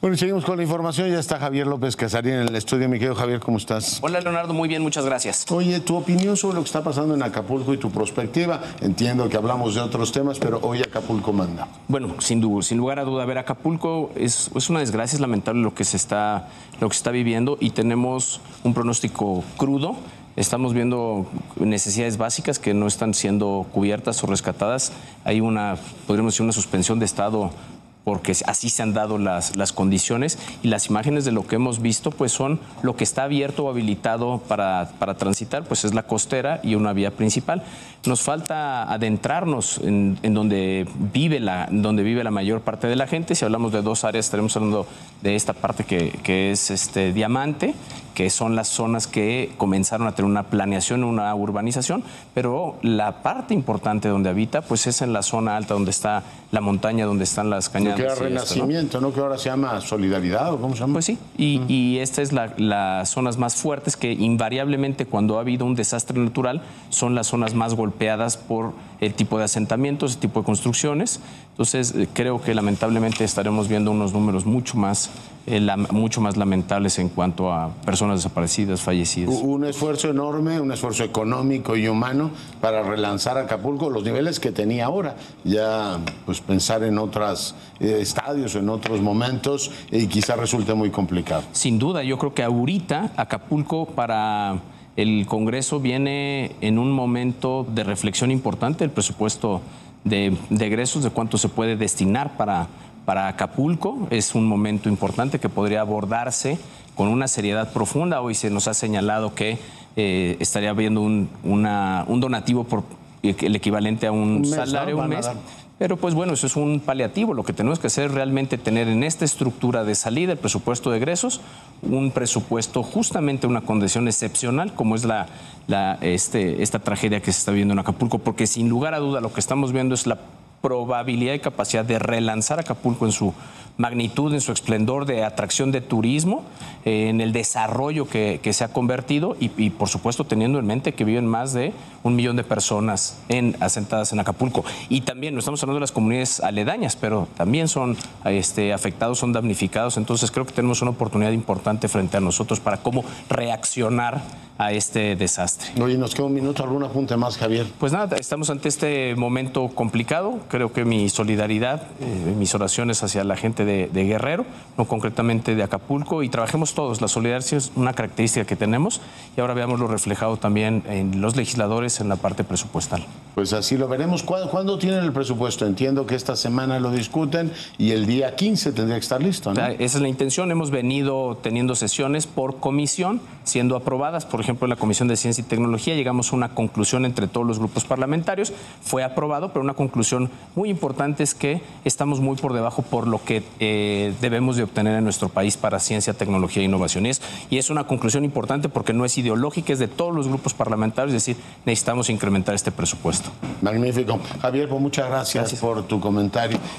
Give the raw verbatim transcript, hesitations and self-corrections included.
Bueno, seguimos con la información. Ya está Javier López Casarín en el estudio. Mi querido Javier, ¿cómo estás? Hola, Leonardo. Muy bien, muchas gracias. Oye, tu opinión sobre lo que está pasando en Acapulco y tu perspectiva. Entiendo que hablamos de otros temas, pero hoy Acapulco manda. Bueno, sin, duda, sin lugar a duda, a ver, Acapulco es, es una desgracia, es lamentable lo que se está, lo que se está viviendo y tenemos un pronóstico crudo. Estamos viendo necesidades básicas que no están siendo cubiertas o rescatadas. Hay una, podríamos decir, una suspensión de estado porque así se han dado las, las condiciones, y las imágenes de lo que hemos visto pues son lo que está abierto o habilitado para, para transitar, pues es la costera y una vía principal. Nos falta adentrarnos en, en donde, vive la, donde vive la mayor parte de la gente. Si hablamos de dos áreas, estaremos hablando de esta parte que, que es este Diamante, que son las zonas que comenzaron a tener una planeación, una urbanización, pero la parte importante donde habita pues es en la zona alta, donde está la montaña, donde están las cañadas. Que era Renacimiento, esto, ¿no? ¿no? Que ahora se llama Solidaridad, ¿o cómo se llama? Pues sí, y, mm. y esta es la, las zonas más fuertes que invariablemente cuando ha habido un desastre natural son las zonas más golpeadas por el tipo de asentamientos, el tipo de construcciones. Entonces creo que lamentablemente estaremos viendo unos números mucho más, eh, la, mucho más lamentables en cuanto a personas desaparecidas, fallecidas. Un esfuerzo enorme, un esfuerzo económico y humano para relanzar Acapulco, los niveles que tenía ahora. Ya pues pensar en otros eh, estadios, en otros momentos, y quizás resulte muy complicado. Sin duda, yo creo que ahorita Acapulco para el Congreso viene en un momento de reflexión importante, el presupuesto de, de egresos, de cuánto se puede destinar para, para Acapulco. Es un momento importante que podría abordarse con una seriedad profunda. Hoy se nos ha señalado que eh, estaría habiendo un, una, un donativo por el equivalente a un, un mes, salario, ¿no? un mes. Pero pues bueno, eso es un paliativo. Lo que tenemos que hacer es realmente tener en esta estructura de salida el presupuesto de egresos, un presupuesto justamente una condición excepcional como es la, la, este, esta tragedia que se está viendo en Acapulco, porque sin lugar a duda lo que estamos viendo es la probabilidad y capacidad de relanzar Acapulco en su magnitud, en su esplendor de atracción de turismo, eh, en el desarrollo que, que se ha convertido y, y por supuesto teniendo en mente que viven más de un millón de personas en, asentadas en Acapulco. Y también no estamos hablando de las comunidades aledañas, pero también son este, afectados, son damnificados. Entonces creo que tenemos una oportunidad importante frente a nosotros para cómo reaccionar a este desastre. Oye, nos queda un minuto, ¿algún apunte más, Javier? Pues nada, estamos ante este momento complicado. Creo que mi solidaridad, eh, mis oraciones hacia la gente de, de Guerrero, no concretamente de Acapulco, y trabajemos todos. La solidaridad es una característica que tenemos y ahora veámoslo reflejado también en los legisladores en la parte presupuestal. Pues así lo veremos. ¿Cuándo, ¿cuándo tienen el presupuesto? Entiendo que esta semana lo discuten y el día quince tendría que estar listo, ¿no? Esa es la intención. Hemos venido teniendo sesiones por comisión, siendo aprobadas. Por ejemplo, en la Comisión de Ciencia y Tecnología llegamos a una conclusión entre todos los grupos parlamentarios. Fue aprobado, pero una conclusión muy importante es que estamos muy por debajo por lo que eh, debemos de obtener en nuestro país para ciencia, tecnología e innovación. Y es, y es una conclusión importante porque no es ideológica, es de todos los grupos parlamentarios, es decir, necesitamos incrementar este presupuesto. Magnífico. Javier, pues muchas gracias, gracias por tu comentario.